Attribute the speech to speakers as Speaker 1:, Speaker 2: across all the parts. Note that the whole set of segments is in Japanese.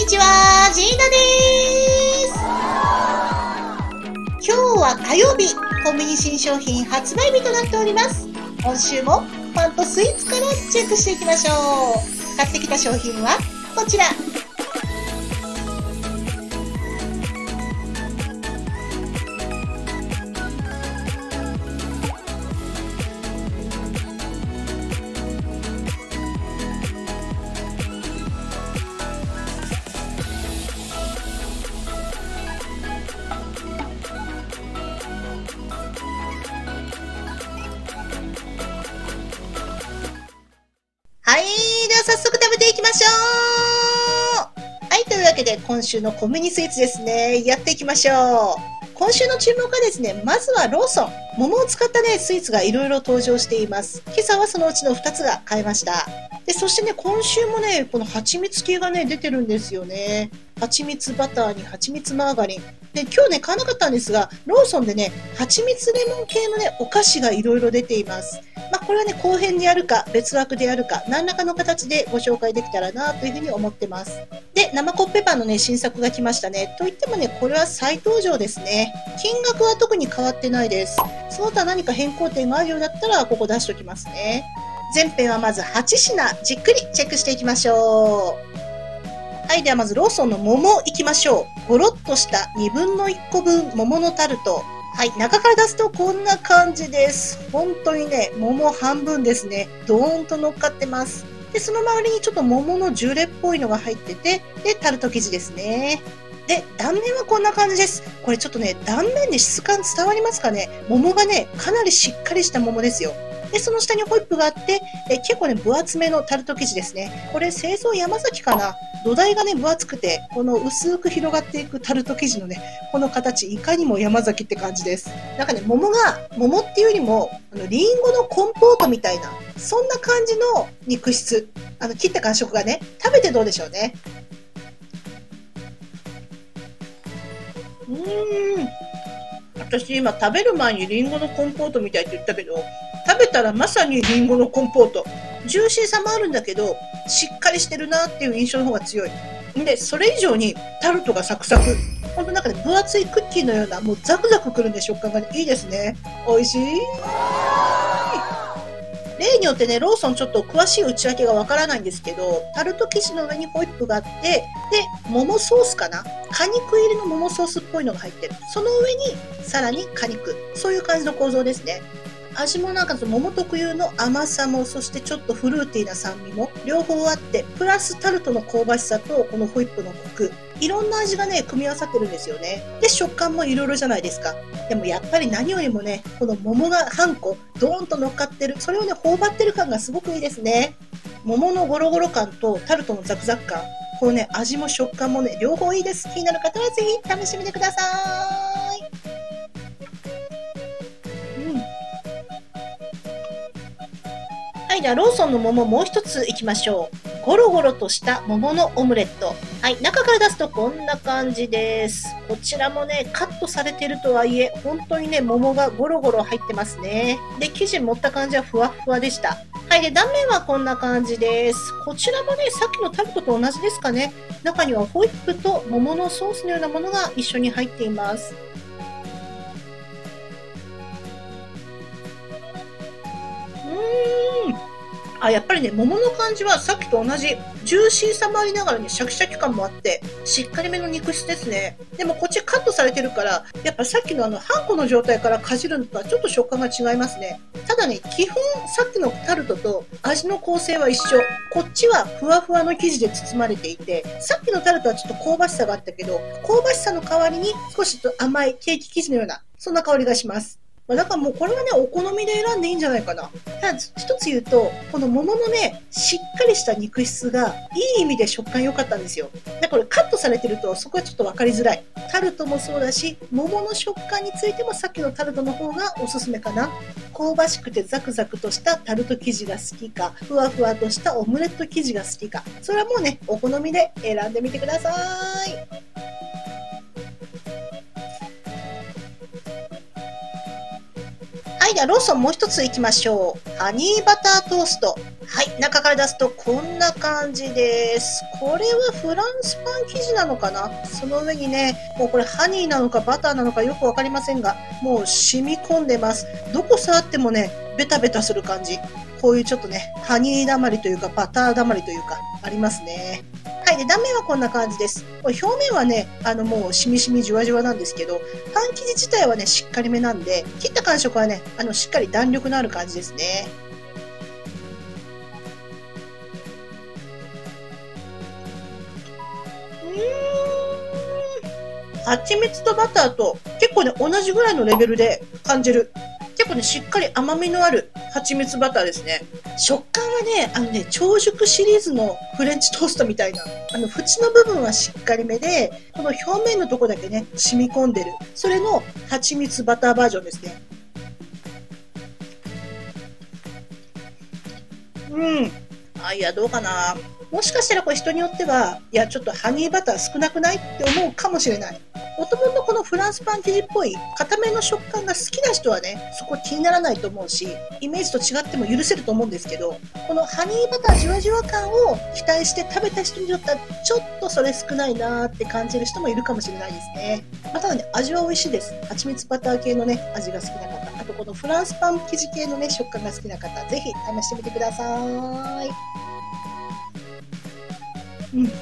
Speaker 1: ちは、ジーナです。今日は火曜日、コンビニ新商品発売日となっております。今週もパンとスイーツからチェックしていきましょう。買ってきた商品はこちら。はい、では早速食べていきましょう。はい、というわけで今週のコンビニスイーツですね、やっていきましょう。今週の注目はですね、まずはローソン。桃を使ったね、スイーツがいろいろ登場しています。今朝はそのうちの2つが買えました。で、そしてね、今週もね、この蜂蜜系がね、出てるんですよね。蜂蜜バターに蜂蜜マーガリン。で、今日ね、買わなかったんですが、ローソンでね、蜂蜜レモン系のね、お菓子がいろいろ出ています。これはね、後編でやるか、別枠でやるか、何らかの形でご紹介できたらなというふうに思ってます。で、生コッペパンのね、新作が来ましたね。といってもね、これは再登場ですね。金額は特に変わってないです。その他何か変更点があるようだったら、ここ出しておきますね。前編はまず8品、じっくりチェックしていきましょう。はい、ではまずローソンの桃いきましょう。ゴロッとした1分の1個分桃のタルト。はい、中から出すとこんな感じです。本当にね、桃半分ですね。ドーンと乗っかってます。で、その周りにちょっと桃のジュレっぽいのが入ってて、で、タルト生地ですね。で、断面はこんな感じです。これちょっとね、断面で質感伝わりますかね。桃がね、かなりしっかりした桃ですよ。で、その下にホイップがあって、結構ね、分厚めのタルト生地ですね。これ、製造山崎かな。土台がね、分厚くて、この薄く広がっていくタルト生地のね、この形、いかにも山崎って感じです。なんかね、桃っていうよりも、リンゴのコンポートみたいな、そんな感じの肉質。切った感触がね、食べてどうでしょうね。私今食べる前にリンゴのコンポートみたいって言ったけど、食べたらまさにリンゴのコンポート。ジューシーさもあるんだけど、しっかりしてるなっていう印象の方が強い。で、それ以上にタルトがサクサク。ほんとなんかね、分厚いクッキーのような、もうザクザクくるんで食感がね、いいですね。美味しい。例によってね、ローソンちょっと詳しい内訳がわからないんですけど、タルト生地の上にホイップがあって、で、桃ソースかな、果肉入りの桃ソースっぽいのが入ってる。その上に、さらに果肉。そういう感じの構造ですね。味もなんか桃特有の甘さも、そしてちょっとフルーティーな酸味も、両方あって、プラスタルトの香ばしさと、このホイップのコク。いろんな味がね、組み合わさってるんですよね。で、食感もいろいろじゃないですか。でもやっぱり何よりもね、この桃が半個、ドーンと乗っかってる。それをね、頬張ってる感がすごくいいですね。桃のゴロゴロ感とタルトのザクザク感。このね、味も食感もね、両方いいです。気になる方はぜひ試してみてください。はい、ではローソンの桃もう一ついきましょう。ゴロゴロとした桃のオムレット。はい、中から出すとこんな感じです。こちらもね、カットされてるとはいえ、本当にね、桃がゴロゴロ入ってますね。で、生地持った感じはふわふわでした。はい、で、断面はこんな感じです。こちらもね、さっきのタルトと同じですかね。中にはホイップと桃のソースのようなものが一緒に入っています。やっぱりね、桃の感じはさっきと同じ、ジューシーさもありながらね、シャキシャキ感もあって、しっかりめの肉質ですね。でもこっちカットされてるから、やっぱさっきの半個の状態からかじるのとはちょっと食感が違いますね。ただね、基本さっきのタルトと味の構成は一緒。こっちはふわふわの生地で包まれていて、さっきのタルトはちょっと香ばしさがあったけど、香ばしさの代わりに少し甘いケーキ生地のような、そんな香りがします。だからもうこれはね、お好みで選んでいいんじゃないかな。ただ一つ言うと、この桃のね、しっかりした肉質がいい意味で食感良かったんですよ。で、これカットされてるとそこはちょっと分かりづらい。タルトもそうだし、桃の食感についてもさっきのタルトの方がおすすめかな。香ばしくてザクザクとしたタルト生地が好きか、ふわふわとしたオムレット生地が好きか、それはもうね、お好みで選んでみてください。ははい、ではローソンもう一ついきましょう。ハニーバタートースト。はい、中から出すとこんな感じです。これはフランスパン生地なのかな。その上にね、もうこれハニーなのかバターなのかよくわかりませんが、もう染み込んでます。どこ触ってもね、ベタベタする感じ。こういうちょっとね、ハニーだまりというかバターだまりというか、ありますね。はい、で断面はこんな感じです。これ表面はね、もうしみしみじわじわなんですけど、パン生地自体はね、しっかりめなんで、切った感触はね、しっかり弾力のある感じですね。蜂蜜とバターと結構ね、同じぐらいのレベルで感じる。結構ね、しっかり甘みのある蜂蜜バターですね。食感はね、長熟シリーズのフレンチトーストみたいな。縁の部分はしっかりめで、この表面のとこだけね、染み込んでる。それの蜂蜜バターバージョンですね。うん。いや、どうかな。もしかしたらこれ人によっては、いや、ちょっとハニーバター少なくないって思うかもしれない。もともとこのフランスパン生地っぽい固めの食感が好きな人はね、そこ気にならないと思うし、イメージと違っても許せると思うんですけど、このハニーバターじわじわ感を期待して食べた人にとっては、ちょっとそれ少ないなーって感じる人もいるかもしれないですね。まあ、ただね、味は美味しいです。蜂蜜バター系のね、味が好きな方、あとこのフランスパン生地系のね、食感が好きな方、ぜひ試してみてください。うん。はい、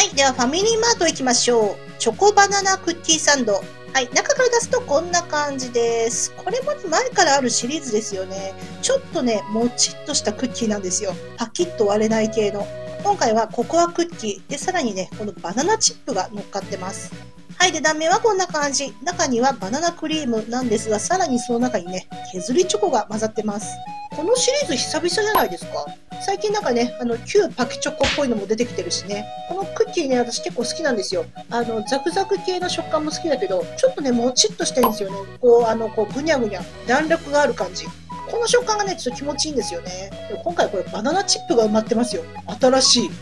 Speaker 1: ではファミリーマート行きましょう。チョコバナナクッキーサンド。はい、中から出すとこんな感じです。これも前からあるシリーズですよね。ちょっとね、もちっとしたクッキーなんですよ。パキッと割れない系の。今回はココアクッキーで、さらにね、このバナナチップが乗っかってます。はい、で断面はこんな感じ。中にはバナナクリームなんですが、さらにその中にね、削りチョコが混ざってます。このシリーズ久々じゃないですか。最近なんかね、旧パキチョコっぽいのも出てきてるしね。このクッキーね、私結構好きなんですよ。ザクザク系の食感も好きだけど、ちょっとね、もちっとしてるんですよね。こう、ぐにゃぐにゃ、弾力がある感じ。この食感がね、ちょっと気持ちいいんですよね。でも今回これバナナチップが埋まってますよ。新しい。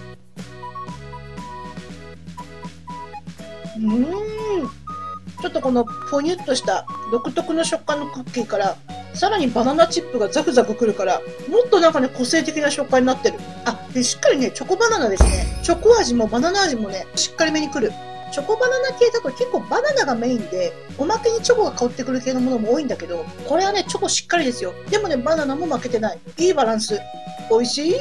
Speaker 1: ちょっとこのポニュッとした独特の食感のクッキーから、さらにバナナチップがザクザクくるから、もっとなんかね、個性的な食感になってる。で、しっかりね、チョコバナナですね。チョコ味もバナナ味もね、しっかりめにくる。チョコバナナ系だと結構バナナがメインで、おまけにチョコが香ってくる系のものも多いんだけど、これはね、チョコしっかりですよ。でもね、バナナも負けてない。いいバランス。美味しい。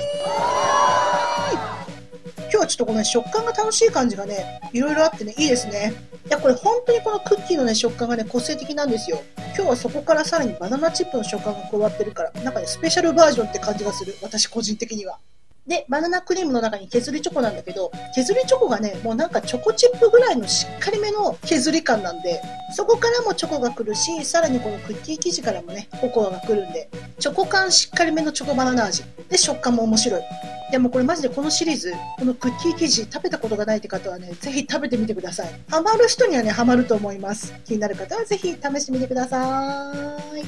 Speaker 1: 今日はちょっとこの、ね、食感が楽しい感じがね、いろいろあってね、いいですね。いや、これ本当にこのクッキーのね、食感がね、個性的なんですよ。今日はそこからさらにバナナチップの食感が加わってるから、なんかね、スペシャルバージョンって感じがする。私個人的には。で、バナナクリームの中に削りチョコなんだけど、削りチョコがね、もうなんかチョコチップぐらいのしっかりめの削り感なんで、そこからもチョコが来るし、さらにこのクッキー生地からもね、ココアが来るんで、チョコ感しっかりめのチョコバナナ味。で、食感も面白い。でもこれマジでこのシリーズ、このクッキー生地食べたことがないって方はね、ぜひ食べてみてください。ハマる人にはね、ハマると思います。気になる方はぜひ試してみてください。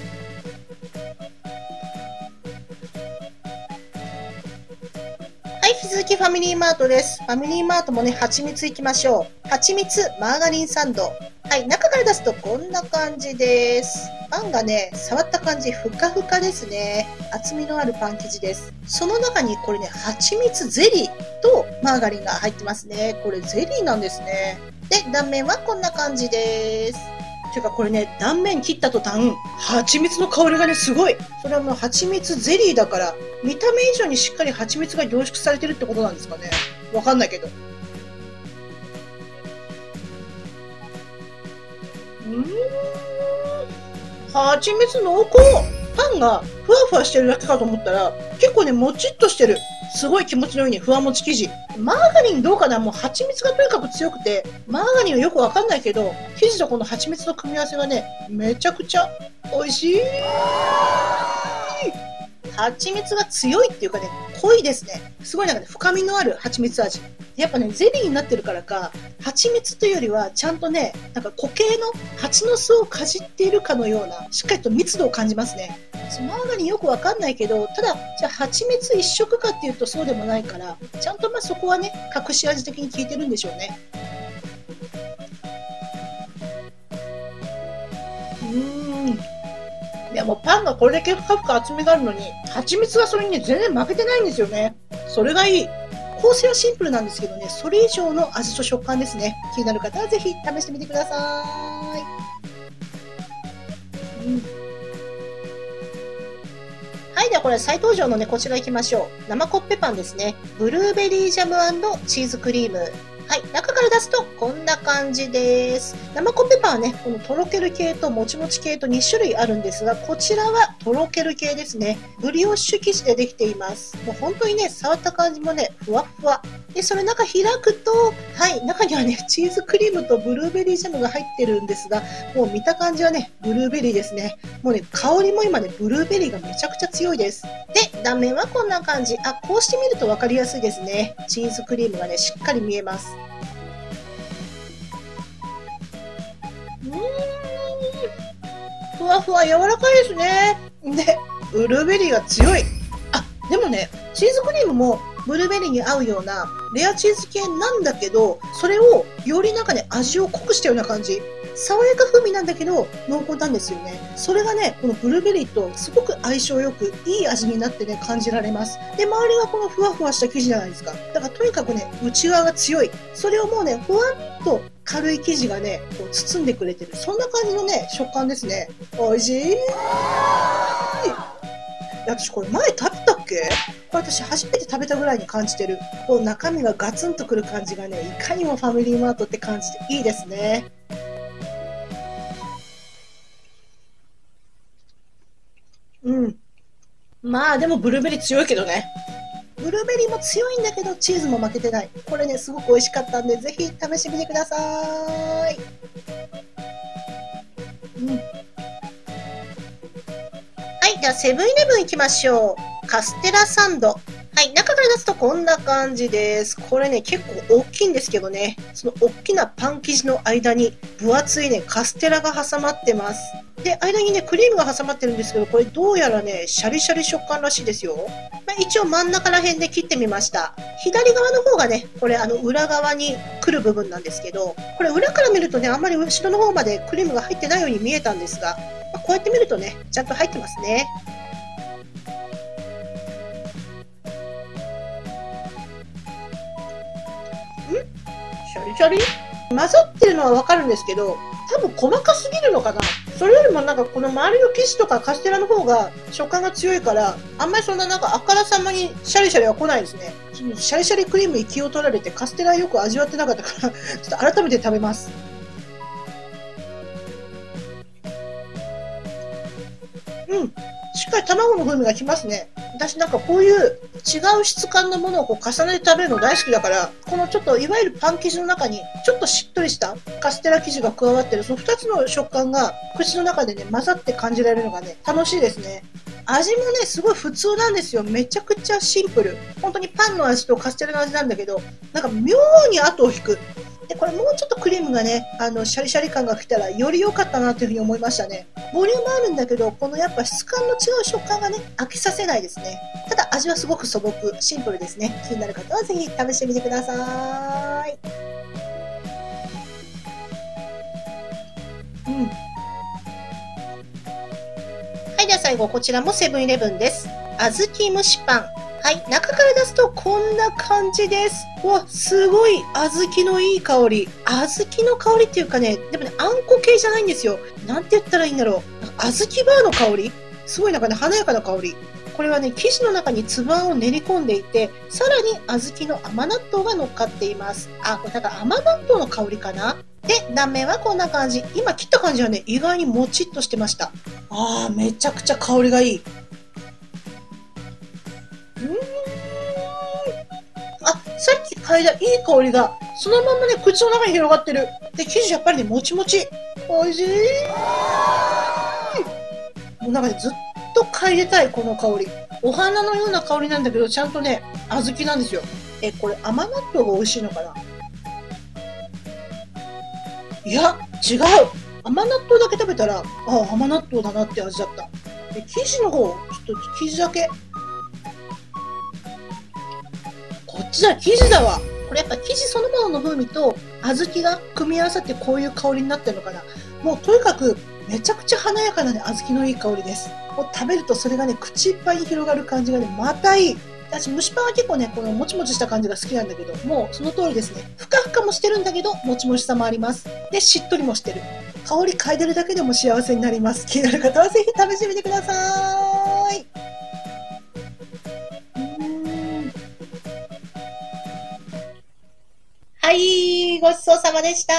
Speaker 1: はい、引き続きファミリーマートです。ファミリーマートもね、蜂蜜いきましょう。蜂蜜マーガリンサンド。はい、中から出すとこんな感じです。パンがね、触った感じ、ふかふかですね。厚みのあるパン生地です。その中にこれね、蜂蜜ゼリーとマーガリンが入ってますね。これゼリーなんですね。で、断面はこんな感じです。ていうかこれね、断面切った途端、蜂蜜の香りがね、すごい。それはもう蜂蜜ゼリーだから、見た目以上にしっかり蜂蜜が凝縮されてるってことなんですかね。わかんないけど。蜂蜜濃厚。パンがふわふわしてるだけかと思ったら、結構ね、もちっとしてる。すごい気持ちのいいね、ふわもち生地。マーガリンどうかな。もう蜂蜜がとにかく強くて、マーガリンはよくわかんないけど、生地とこの蜂蜜の組み合わせがね、めちゃくちゃ美味しい。蜂蜜が強いっていうかね、濃いですね。すごいなんかね、深みのある蜂蜜味。やっぱね、ゼリーになってるからか、蜂蜜というよりは、ちゃんとね、なんか固形の蜂の巣をかじっているかのような、しっかりと密度を感じますね。マーガリンよくわかんないけど、ただ、じゃあ蜂蜜一色かっていうとそうでもないから、ちゃんとまあそこはね、隠し味的に効いてるんでしょうね。 もうパンがこれだけ深く厚みがあるのに、蜂蜜がそれにね、全然負けてないんですよね。それがいい。構成はシンプルなんですけどね、それ以上の味と食感ですね。気になる方はぜひ試してみてください。はい、ではこれ再登場のね、こちら行きましょう。生コッペパンですね。ブルーベリージャム&チーズクリーム。はい、中から出すとこんな感じです。生コッペパンはね、このとろける系ともちもち系と2種類あるんですが、こちらはとろける系ですね。ブリオッシュ生地でできています。もう本当にね、触った感じもね、ふわっふわ。で、それ中開くと、はい、中にはね、チーズクリームとブルーベリージャムが入ってるんですが、もう見た感じはね、ブルーベリーですね。もうね、香りも今ね、ブルーベリーがめちゃくちゃ強いです。で、断面はこんな感じ。あ、こうして見ると分かりやすいですね。チーズクリームがね、しっかり見えます。ふわふわ柔らかいですね。で、ブルーベリーが強い。あ、でもね、チーズクリームもブルーベリーに合うようなレアチーズ系なんだけど、それをよりなんかね、味を濃くしたような感じ。爽やか風味なんだけど濃厚なんですよね。それがね、このブルーベリーとすごく相性よくいい味になってね、感じられます。で、周りがこのふわふわした生地じゃないですか。だからとにかくね、内側が強い。それをもうね、ふわっと軽い生地がね、こう包んでくれてる。そんな感じのね、食感ですね。美味しい。私これ前食べたっけ？これ私初めて食べたぐらいに感じてる。こう中身がガツンとくる感じがね、いかにもファミリーマートって感じでいいですね。うん。まあでもブルーベリー強いけどね。ブルーベリーも強いんだけどチーズも負けてない。これね、すごく美味しかったんで、ぜひ試してみてください。うん。はい、ではセブンイレブン行きましょう。カステラサンド。はい、中から出すとこんな感じです。これね、結構大きいんですけどね、その大きなパン生地の間に分厚いね、カステラが挟まってます。で、間にね、クリームが挟まってるんですけど、これどうやらね、シャリシャリ食感らしいですよ。まあ、一応真ん中ら辺で切ってみました。左側の方がね、これ裏側に来る部分なんですけど、これ裏から見るとね、あんまり後ろの方までクリームが入ってないように見えたんですが、まあ、こうやって見るとね、ちゃんと入ってますね。シャリシャリ混ざってるのはわかるんですけど、多分細かすぎるのかな。それよりもなんかこの周りの生地とかカステラの方が食感が強いから、あんまりそんななんかあからさまにシャリシャリは来ないですね。そのシャリシャリクリームに気を取られてカステラよく味わってなかったからちょっと改めて食べます。うん。しっかり卵の風味がきますね。私なんかこういう違う質感のものをこう重ねて食べるの大好きだから、このちょっといわゆるパン生地の中にちょっとしっとりしたカステラ生地が加わってる、その2つの食感が口の中でね、混ざって感じられるのがね、楽しいですね。味もね、すごい普通なんですよ。めちゃくちゃシンプル。本当にパンの味とカステラの味なんだけど、なんか妙に後を引く。で、これもうちょっとクリームがね、シャリシャリ感が来たらより良かったなというふうに思いましたね。ボリュームあるんだけど、このやっぱ質感の違う食感がね、飽きさせないですね。ただ味はすごく素朴、シンプルですね。気になる方はぜひ試してみてください。うん。はい、では最後、こちらもセブンイレブンです。小豆蒸しパン。はい、中から出すとこんな感じです。うわ、すごい小豆のいい香り。小豆の香りっていうかね、でもね、あんこ系じゃないんですよ。なんて言ったらいいんだろう。小豆バーの香り。すごいなんかね、華やかな香り。これはね、生地の中に粒あんを練り込んでいて、さらに小豆の甘納豆が乗っかっています。あ、これなんか甘納豆の香りかな。で、断面はこんな感じ。今切った感じはね、意外にもちっとしてました。あー、めちゃくちゃ香りがいい。あ、さっき嗅いだいい香りが、そのままね、口の中に広がってる。で、生地やっぱりね、もちもち。おいしい。もうなんかね、ずっと嗅いでたい、この香り。お花のような香りなんだけど、ちゃんとね、小豆なんですよ。これ甘納豆が美味しいのかな。いや、違う。甘納豆だけ食べたら、あ、甘納豆だなって味だった。で、生地の方、ちょっと生地だけ。こっちだ、生地だわ。これやっぱ生地そのものの風味と小豆が組み合わさってこういう香りになってるのかな。もうとにかくめちゃくちゃ華やかなね、小豆のいい香りです。もう食べるとそれがね、口いっぱいに広がる感じがね、またいい。私、蒸しパンは結構ね、このもちもちした感じが好きなんだけど、もうその通りですね。ふかふかもしてるんだけど、もちもちさもあります。で、しっとりもしてる。香り嗅いでるだけでも幸せになります。気になる方はぜひ試してみてください。はい、ごちそうさまでした。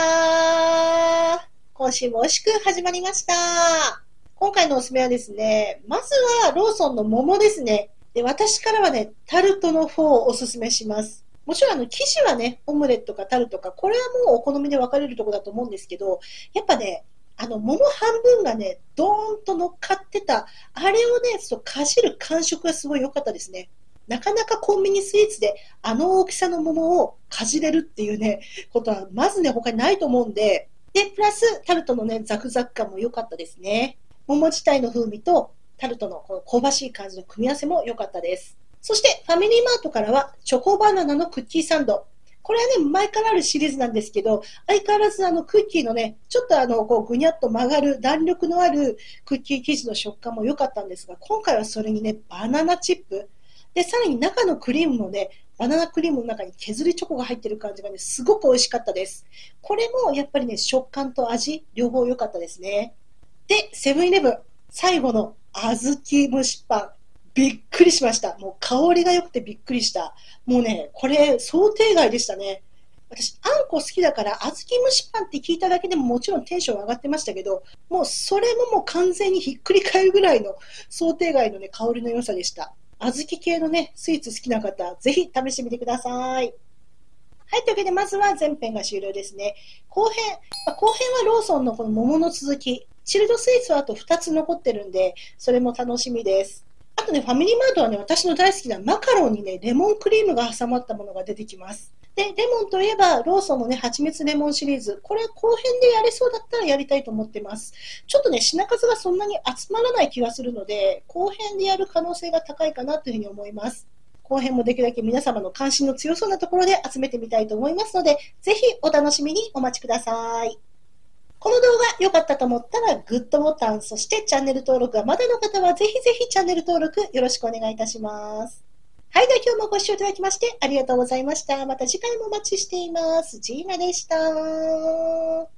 Speaker 1: 今週も美味しく始まりました。今回のおすすめはですね、まずはローソンの桃ですね。で、私からはね、タルトの方をおすすめします。もちろん生地はね、オムレットかタルトか、これはもうお好みで分かれるところだと思うんですけど、やっぱね、桃半分がね、ドーンと乗っかってた、あれをね、かじる感触がすごい良かったですね。なかなかコンビニスイーツであの大きさの桃をかじれるっていうね、ことはまずね、他にないと思うんで、で、プラスタルトのね、ザクザク感も良かったですね。桃自体の風味とタルトのこの香ばしい感じの組み合わせも良かったです。そしてファミリーマートからはチョコバナナのクッキーサンド。これはね、前からあるシリーズなんですけど、相変わらずクッキーのね、ちょっとこうぐにゃっと曲がる弾力のあるクッキー生地の食感も良かったんですが、今回はそれにね、バナナチップ。で、さらに中のクリームもね、バナナクリームの中に削りチョコが入ってる感じがね、すごく美味しかったです。これもやっぱりね、食感と味、両方良かったですね。で、セブンイレブン、最後の小豆蒸しパン。びっくりしました。もう香りが良くてびっくりした。もうね、これ想定外でしたね。私、あんこ好きだから、小豆蒸しパンって聞いただけでももちろんテンション上がってましたけど、もうそれももう完全にひっくり返るぐらいの想定外のね、香りの良さでした。小豆系のね、スイーツ好きな方、ぜひ試してみてください。はい、というわけで、まずは前編が終了ですね。後編はローソンのこの桃の続き。チルドスイーツはあと2つ残ってるんで、それも楽しみです。あとね、ファミリーマートはね、私の大好きなマカロンにね、レモンクリームが挟まったものが出てきます。で、レモンといえば、ローソンのね、蜂蜜レモンシリーズ。これ後編でやれそうだったらやりたいと思ってます。ちょっとね、品数がそんなに集まらない気がするので、後編でやる可能性が高いかなというふうに思います。後編もできるだけ皆様の関心の強そうなところで集めてみたいと思いますので、ぜひお楽しみにお待ちください。この動画良かったと思ったらグッドボタン、そしてチャンネル登録がまだの方はぜひぜひチャンネル登録よろしくお願いいたします。はい、では今日もご視聴いただきましてありがとうございました。また次回もお待ちしています。ジーナでした。